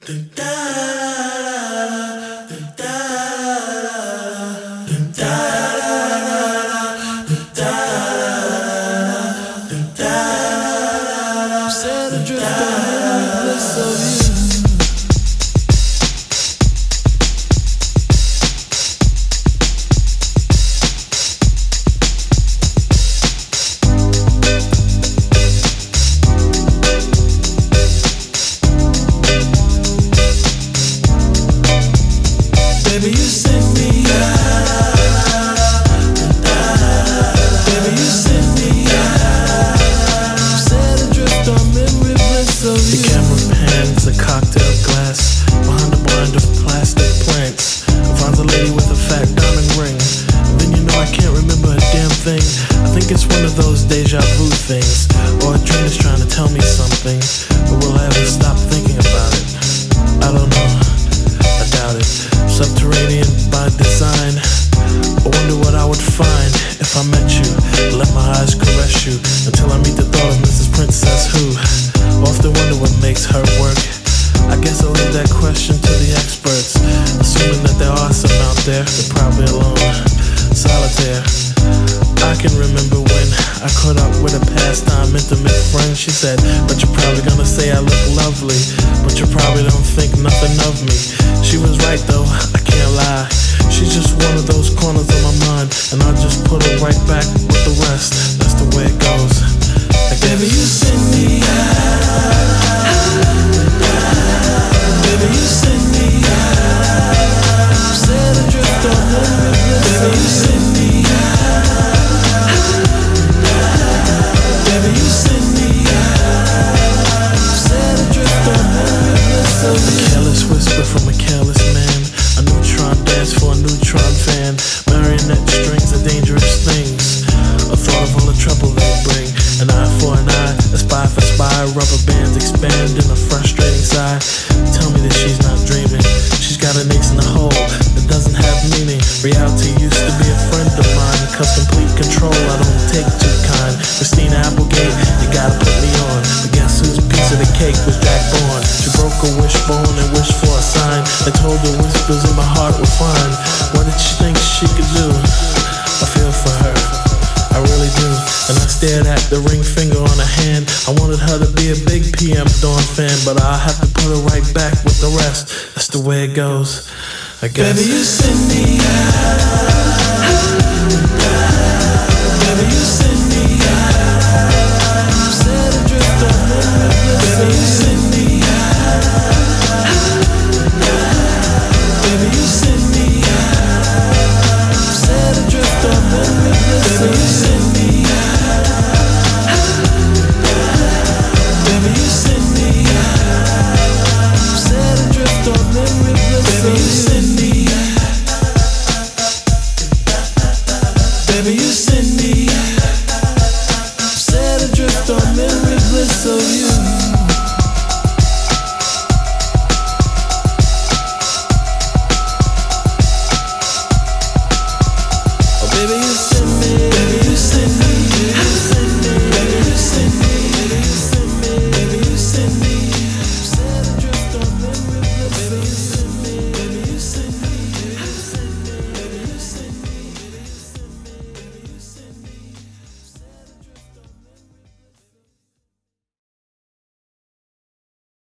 Set adrift on the bliss of you. Baby, you send me baby, you send me set adrift on memory bliss of you. The camera pans a cocktail glass behind a blind of plastic plants. I find a lady with a fat diamond ring. And then you know I can't remember a damn thing. I think it's one of those deja vu things, or a dream is trying to tell me something. But will I ever stop thinking about it? I don't know. I doubt it. Subterranean by design. I wonder what I would find if I met you. Let my eyes caress you until I meet the thought of Mrs. Princess who often wonder what makes her work. I guess I'll leave that question to the experts, assuming that there are some out there. They're probably alone, solitaire. I can remember when I caught up with a pastime intimate friend. She said, but you're probably gonna say I look lovely, but you probably don't think nothing of me. She was right though, I can't lie. She's just one of those corners of my mind, and I'll just put her right back with the rest. That's the way it goes. Baby, you send me baby, you send me set adrift on memory bliss. Baby, you send me baby, you send me set adrift on memory bliss of you. A careless whisper from a careless man, a neutron dance for a neutron fan. Marionette strings are dangerous things. A thought of all the trouble they bring. An eye for an eye, a spy for spy. Rubber bands expand in a frustrating sigh. Tell me that she's not dreaming. She's got an ace in the hole that doesn't have meaning. Reality used to be a friend of mine, cause complete control I don't take too kind. Christina Applegate, you gotta put me on. But guess whose piece of the cake was Jack Bourne? She broke a wishbone and wished for a sign. I told her whispers in my heart were fine. What did she think she could do? I feel for her, I really do. And I stared at the ring finger on her hand. I wanted her to be a big PM Dawn fan, but I'll have to put her right back with the rest. That's the way it goes, I guess. Baby, you send me baby, you send me